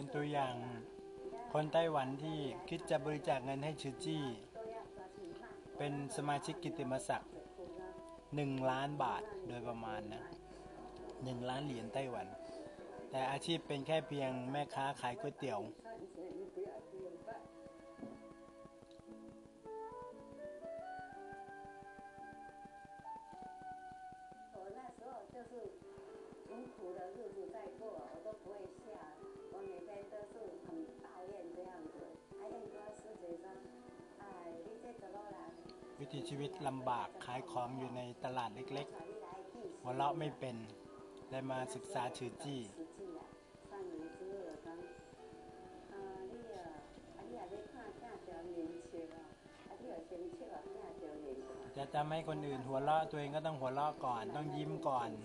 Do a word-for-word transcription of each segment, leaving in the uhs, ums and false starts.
เป็นตัวอย่างคนไต้หวันที่คิดจะบริจาคเงินให้ชื่อจี้เป็นสมาชิกกิตติมศักดิ์หนึ่งล้านบาทโดยประมาณนะหนึ่งล้านเหรียญไต้หวันแต่อาชีพเป็นแค่เพียงแม่ค้าขายก๋วยเตี๋ยว很苦的日子在过，我都不会笑，我每天都是很抱怨这样子。哎呀，你说师姐说，哎，你这怎么了？ วิถีชีวิตลำบากขายของอยู่ในตลาดเล็กๆหัวเราะไม่เป็นได้มาศึกษาชื่อจี้จะทำให้คนอื่นหัวเราะตัวเองก็ต้องหัวเราะก่อนต้องยิ้มก่อน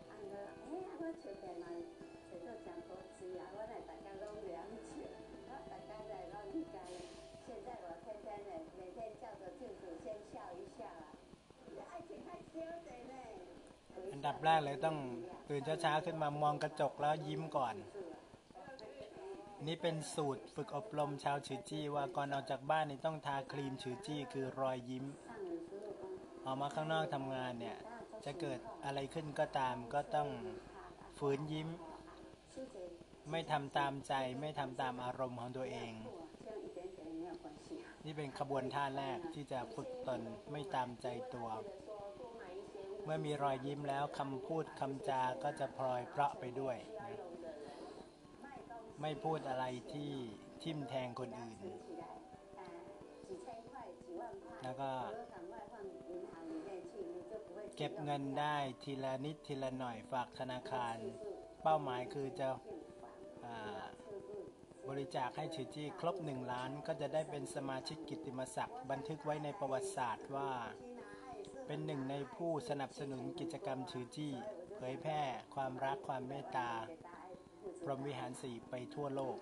อันดับแรกเลยต้องตื่นเช้าๆขึ้นมามองกระจกแล้วยิ้มก่อนนี่เป็นสูตรฝึกอบรมชาวชื่อจี้ว่าก่อนออกจากบ้านนี่ต้องทาครีมชื่อจี้คือรอยยิ้มออกมาข้างนอกทำงานเนี่ยจะเกิดอะไรขึ้นก็ตามก็ต้องฝืนยิ้มไม่ทำตามใจไม่ทำตามอารมณ์ของตัวเองนี่เป็นขบวนท่าแรกที่จะฝึกตนไม่ตามใจตัวเมื่อมีรอยยิ้มแล้วคำพูดคำจาก็จะพลอยเพราะไปด้วยนะไม่พูดอะไรที่ทิ่มแทงคนอื่นแล้วก็เก็บเงินได้ทีละนิดทีละหน่อยฝากธนาคารเป้าหมายคือจะบริจาคให้ชื่อจี้ครบหนึ่งล้านก็จะได้เป็นสมาชิกกิตติมศักดิ์บันทึกไว้ในประวัติศาสตร์ว่าเป็นหนึ่งในผู้สนับสนุนกิจกรรมชื่อจี้เผยแพร่ความรักความเมตตาพรหมวิหารสี่ไปทั่วโลก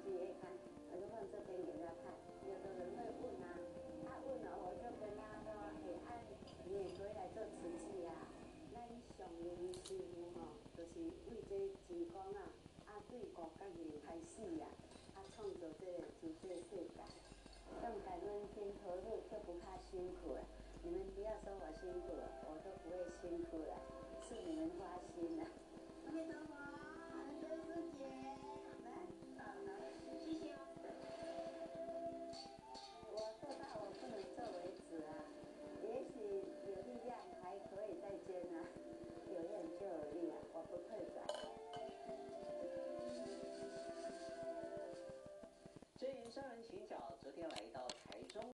用感恩心投入就不怕辛苦了。你们不要说我辛苦了，我都不会辛苦了，是你们花心了。谢谢师姐，来，谢谢。我做到我不能做为止啊，也许有力量还可以再捐啊，有愿就有力啊，我不退转。 真言商人请教，昨天来到台中。